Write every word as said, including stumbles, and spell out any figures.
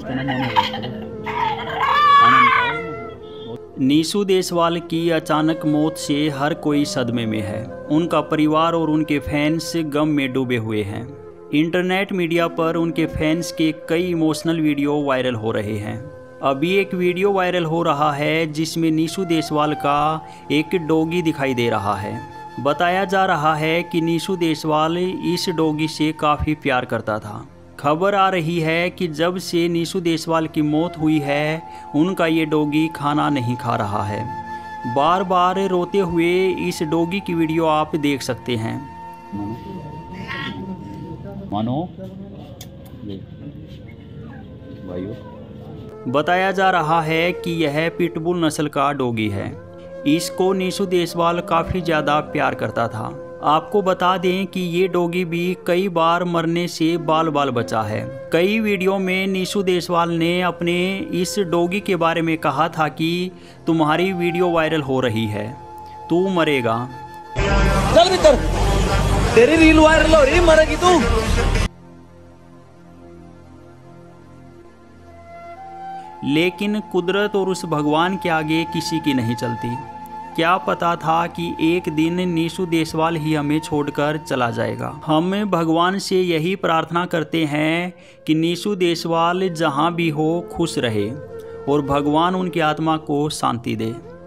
नीशू देशवाल की अचानक मौत से हर कोई सदमे में है। उनका परिवार और उनके फैंस गम में डूबे हुए हैं। इंटरनेट मीडिया पर उनके फैंस के कई इमोशनल वीडियो वायरल हो रहे हैं। अभी एक वीडियो वायरल हो रहा है जिसमें नीशू देशवाल का एक डॉगी दिखाई दे रहा है। बताया जा रहा है कि नीशू देशवाल इस डॉगी से काफ़ी प्यार करता था। खबर आ रही है कि जब से नीशू देशवाल की मौत हुई है, उनका ये डॉगी खाना नहीं खा रहा है। बार बार रोते हुए इस डॉगी की वीडियो आप देख सकते हैं। मानो बताया जा रहा है कि यह पिटबुल नस्ल का डॉगी है। इसको नीशू देशवाल काफ़ी ज़्यादा प्यार करता था। आपको बता दें कि ये डॉगी भी कई बार मरने से बाल बाल बचा है। कई वीडियो में नीशू देशवाल ने अपने इस डॉगी के बारे में कहा था कि तुम्हारी वीडियो वायरल हो रही है, तू मरेगा। चल भीतर, तेरी रील वायरल हो रही, मरेगी तू। लेकिन कुदरत और उस भगवान के आगे किसी की नहीं चलती। क्या पता था कि एक दिन नीशू देशवाल ही हमें छोड़कर चला जाएगा। हम भगवान से यही प्रार्थना करते हैं कि नीशू देशवाल जहां भी हो खुश रहे और भगवान उनकी आत्मा को शांति दे।